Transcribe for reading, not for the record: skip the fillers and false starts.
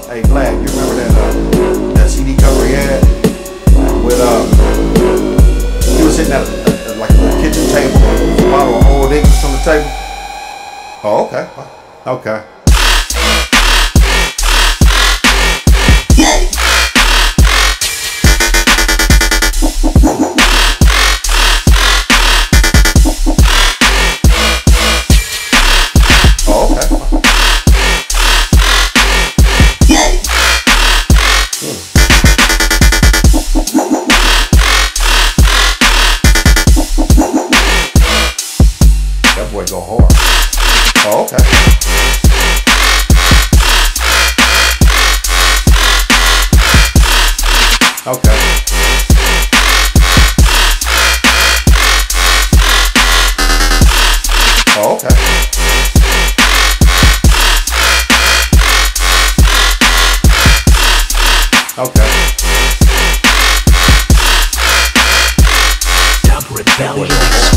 Hey, Black, you remember that CD cover he had with he was sitting at like a kitchen table with a bottle of Old English on the table. Oh, okay, okay. That boy go hard. Oh, okay. Okay. Oh, okay. Okay. Dub Rebellion.